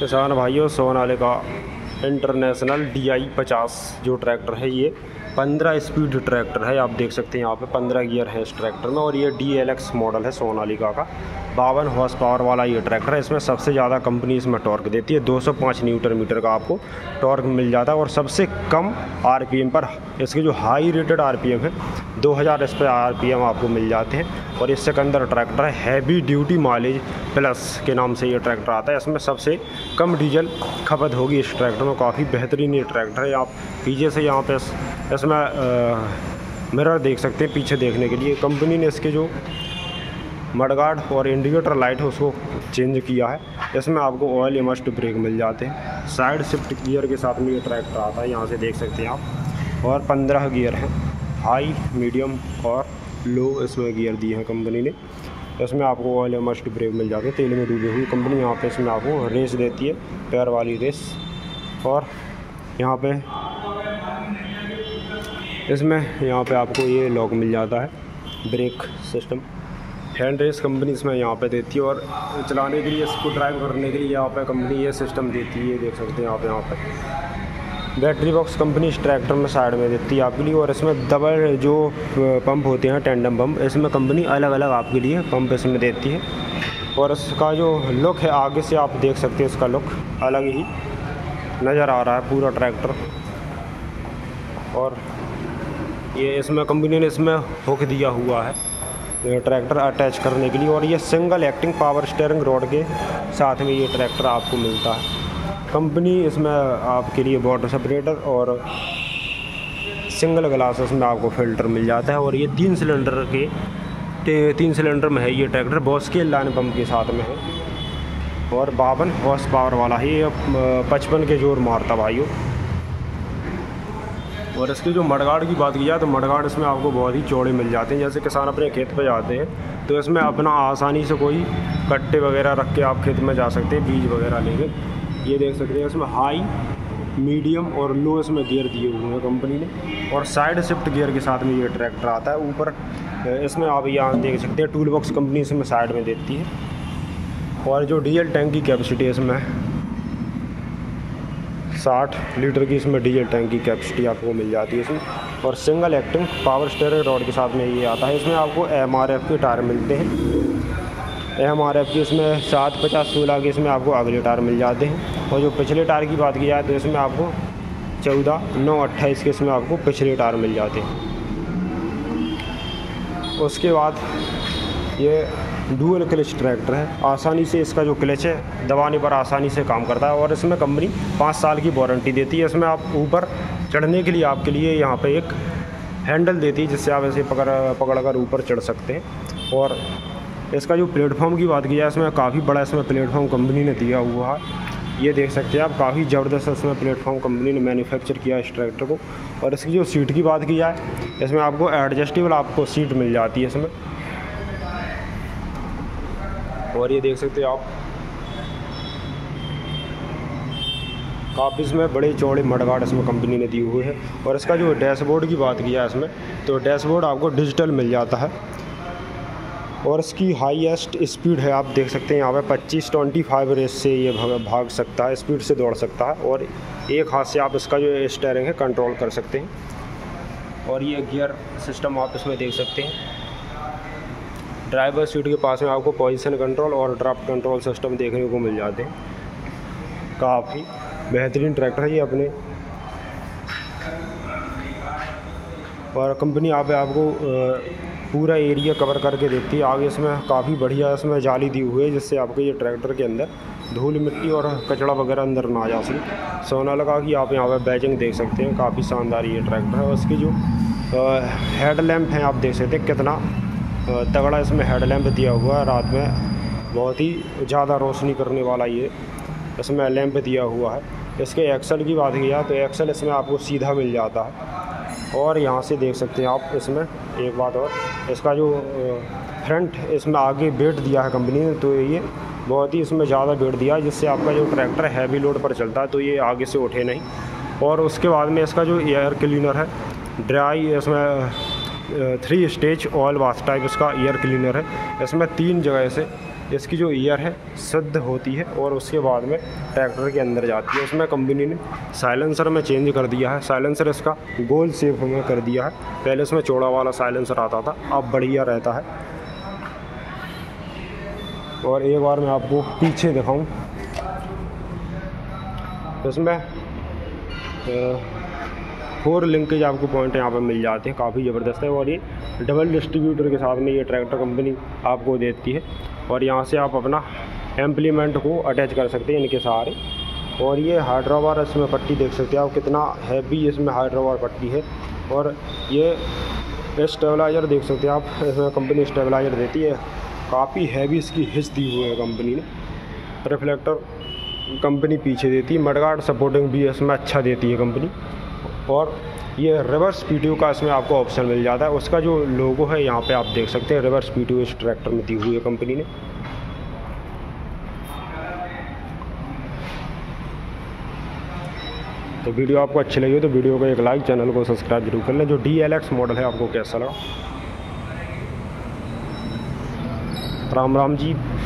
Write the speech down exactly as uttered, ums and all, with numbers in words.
किसान भाइयों, Sonalika international D I पचास जो ट्रैक्टर है ये पंद्रह स्पीड ट्रैक्टर है। आप देख सकते हैं यहाँ पे पंद्रह गियर है इस ट्रैक्टर में और ये डी एल एक्स मॉडल है सोनालिका का। बावन हॉर्स पावर वाला ये ट्रैक्टर है। इसमें सबसे ज़्यादा कंपनी इसमें टॉर्क देती है, दो सौ पाँच न्यूटन मीटर का आपको टॉर्क मिल जाता है और सबसे कम आरपीएम पर इसके जो हाई रेटेड आरपीएम है दो हज़ार इस पर आरपीएम आपको मिल जाते हैं। और इससे अंदर ट्रैक्टर है हैवी ड्यूटी माइलेज प्लस के नाम से ये ट्रैक्टर आता है। इसमें सबसे कम डीजल खपत होगी इस ट्रैक्टर में। काफ़ी बेहतरीन ये ट्रैक्टर है। आप पीछे से यहाँ पे इसमें मिरर देख सकते हैं पीछे देखने के लिए। कंपनी ने इसके जो मडगार्ड और इंडिकेटर लाइट है उसको चेंज किया है। इसमें आपको ऑयल इमस्ट ब्रेक मिल जाते हैं। साइड शिफ्ट गियर के साथ में ये ट्रैक्टर आता है, यहाँ से देख सकते हैं आप। और पंद्रह गियर हैं, हाई मीडियम और लो इसमें गियर दिए हैं कंपनी ने। इसमें आपको ऑयल इमस्ट ब्रेक मिल जाते हैं, तेल में डूबी हुई। कंपनी यहाँ पे इसमें आपको रेस देती है, पैर वाली रेस। और यहाँ पे इसमें यहाँ पे आपको ये लॉक मिल जाता है, brake system. Hand rest company इसमें यहाँ पे देती है और चलाने के लिए, इसको ड्राइव करने के लिए यहाँ पे कंपनी ये सिस्टम देती है, देख सकते हैं आप यहाँ पे। बैटरी बॉक्स कंपनी इस ट्रैक्टर में साइड में देती है आपके लिए। और इसमें डबल जो पंप होते हैं टेंडम पंप, इसमें कंपनी अलग अलग आपके लिए पंप इसमें देती है। और इसका जो लुक है आगे से आप देख सकते हैं, इसका लुक अलग ही नज़र आ रहा है पूरा ट्रैक्टर। और ये इसमें कंपनी ने इसमें हुक दिया हुआ है ट्रैक्टर अटैच करने के लिए। और ये single acting power steering rod के साथ में ये ट्रैक्टर आपको मिलता है। कंपनी इसमें आपके लिए वाटर सेपरेटर और सिंगल ग्लास इसमें आपको फ़िल्टर मिल जाता है। और ये तीन सिलेंडर के तीन सिलेंडर में है ये ट्रैक्टर, बॉस्केल लाइन पंप के साथ में है। और बावन हॉर्स पावर वाला है ये, पचपन के जोर मारता भाइयों। और इसके जो मडगार्ड की बात की जाए तो मडगार्ड इसमें आपको बहुत ही चौड़े मिल जाते हैं। जैसे किसान अपने खेत पे जाते हैं तो इसमें अपना आसानी से कोई कट्टे वगैरह रख के आप खेत में जा सकते हैं, बीज वगैरह लेके। ये देख सकते हैं इसमें हाई मीडियम और लो इसमें गियर दिए हुए हैं कंपनी ने। और साइड शिफ्ट गियर के साथ में ये ट्रैक्टर आता है। ऊपर इसमें आप यहाँ देख सकते हैं टूल बॉक्स कंपनी इसमें साइड में देती है। और जो डीजल टैंक की कैपेसिटी इसमें साठ लीटर की इसमें डीजल टैंक की कैपेसिटी आपको मिल जाती है इसमें। और single acting power steering rod के साथ में ये आता है। इसमें आपको एम आर एफ के टायर मिलते हैं। एम आर एफ की इसमें सात पचास सोलह के इसमें आपको अगले टायर मिल जाते हैं। और जो पिछले टायर की बात की जाए तो इसमें आपको चौदह नौ अट्ठाईस के इसमें आपको पिछले टायर मिल जाते हैं। उसके बाद ये डुअल क्लच ट्रैक्टर है। आसानी से इसका जो क्लच है दबाने पर आसानी से काम करता है। और इसमें कंपनी पाँच साल की वारंटी देती है। इसमें आप ऊपर चढ़ने के लिए आपके लिए यहाँ पे एक हैंडल देती है जिससे आप ऐसे पकड़ पकड़ कर ऊपर चढ़ सकते हैं। और इसका जो प्लेटफॉर्म की बात की जाए इसमें काफ़ी बड़ा इसमें प्लेटफॉर्म कंपनी ने दिया हुआ है। ये देख सकते हैं आप, काफ़ी ज़बरदस्त इसमें प्लेटफॉर्म कंपनी ने मैन्युफैक्चर किया इस ट्रैक्टर को। और इसकी जो सीट की बात की जाए इसमें आपको एडजस्टेबल आपको सीट मिल जाती है इसमें। और ये देख सकते हैं आप, काफ़ी इसमें बड़े चौड़े मडगार्ड इसमें कंपनी ने दिए हुए हैं। और इसका जो डैशबोर्ड की बात की है इसमें तो डैशबोर्ड आपको डिजिटल मिल जाता है। और इसकी हाईएस्ट स्पीड है, आप देख सकते हैं यहाँ पे पच्चीस ट्वेंटी फाइव रेस से ये भाग, भाग सकता है, स्पीड से दौड़ सकता है। और एक हाथ से आप इसका जो स्टीयरिंग है कंट्रोल कर सकते हैं। और ये गियर सिस्टम आप इसमें देख सकते हैं। ड्राइवर सीट के पास में आपको पोजीशन कंट्रोल और ड्राफ्ट कंट्रोल सिस्टम देखने को मिल जाते हैं। काफ़ी बेहतरीन ट्रैक्टर है ये अपने। और कंपनी यहाँ पे आपको पूरा एरिया कवर करके देती है। आगे इसमें काफ़ी बढ़िया इसमें जाली दी हुई है जिससे आपके ये ट्रैक्टर के अंदर धूल मिट्टी और कचड़ा वगैरह अंदर ना जा सके। सोनालिका की आप यहाँ पे बैजिंग देख सकते हैं, काफ़ी शानदार ये ट्रैक्टर है। उसकी जो हेड लैम्प है आप देख सकते हैं कितना तगड़ा इसमें हेडलैम्प दिया हुआ है। रात में बहुत ही ज़्यादा रोशनी करने वाला ये इसमें लैंप दिया हुआ है। इसके एक्सल की बात की जाए तो एक्सल इसमें आपको सीधा मिल जाता है। और यहाँ से देख सकते हैं आप इसमें एक बात और, इसका जो फ्रंट इसमें आगे वेट दिया है कंपनी ने तो ये बहुत ही इसमें ज़्यादा वेट दिया है जिससे आपका जो ट्रैक्टर हैवी लोड पर चलता है तो ये आगे से उठे नहीं। और उसके बाद में इसका जो एयर क्लीनर है ड्राई, इसमें three stage oil wash type इसका एयर क्लीनर है। इसमें तीन जगह से इसकी जो ईयर है शुद्ध होती है और उसके बाद में ट्रैक्टर के अंदर जाती है। उसमें कंपनी ने साइलेंसर में चेंज कर दिया है, साइलेंसर इसका गोल शेप में कर दिया है। पहले इसमें चौड़ा वाला साइलेंसर आता था, अब बढ़िया रहता है। और एक बार मैं आपको पीछे दिखाऊं, इसमें फोर लिंकेज आपको पॉइंट यहाँ पर मिल जाते हैं, काफ़ी ज़बरदस्त है। और ये डबल डिस्ट्रीब्यूटर के साथ में ये ट्रैक्टर कंपनी आपको देती है। और यहाँ से आप अपना इम्प्लीमेंट को अटैच कर सकते हैं इनके सहारे। और ये हाइड्रोबार इसमें पट्टी देख सकते हैं आप, कितना हैवी इसमें हाइड्रोबार पट्टी है। और ये स्टेबलाइज़र देख सकते हैं आप, इसमें कंपनी स्टेबलाइज़र देती है, काफ़ी हैवी इसकी हिच दी हुई है कंपनी ने। रिफ्लेक्टर कंपनी पीछे देती है, मडगार्ड सपोर्टिंग भी इसमें अच्छा देती है कंपनी। और ये रिवर्स पीटीओ का इसमें आपको ऑप्शन मिल जाता है, उसका जो लोगो है यहाँ पे आप देख सकते हैं, रिवर्स पीटीओ इस ट्रैक्टर में दी हुई है कंपनी ने। तो वीडियो आपको अच्छी लगी हो तो वीडियो को एक लाइक, चैनल को सब्सक्राइब जरूर कर लें। जो डी एल एक्स मॉडल है आपको कैसा लगा? राम राम जी।